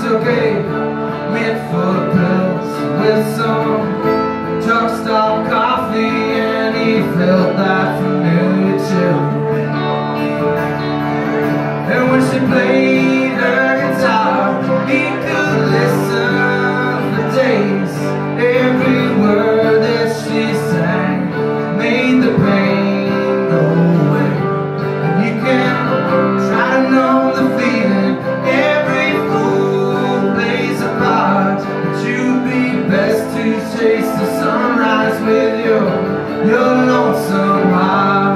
took a mint full of pills with some truck stop coffee, and he felt that familiar chill. And when she played her guitar, he could listen for days. Every word that she sang made the pain go away. And you can try to numb the feeling. Every fool plays a part, but you'd be best to chase the sunrise with your lonesome heart.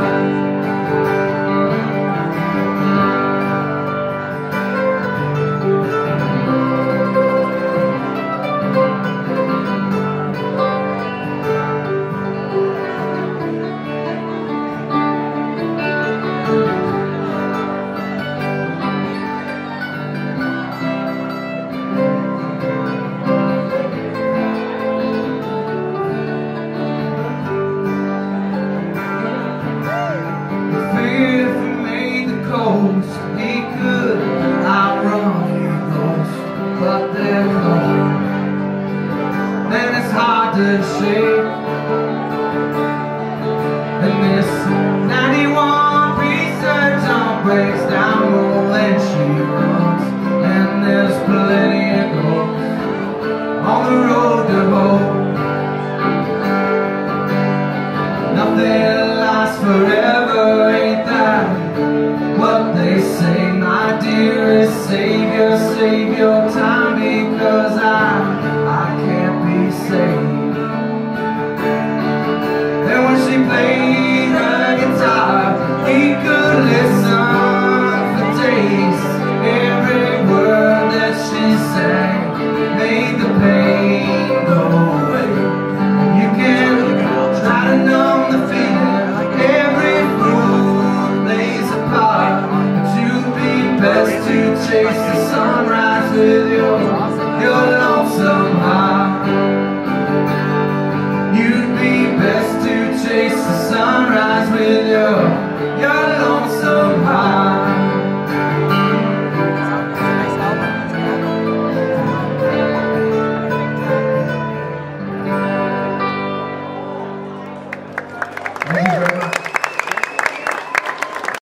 He could outrun eagles, but they're cold, and it's hard to shake. And this 91 research on breaks down more than she runs, and there's plenty of ghosts on the road to hope. Nothing lasts forever, ain't that what they say, my dearest Savior, Savior?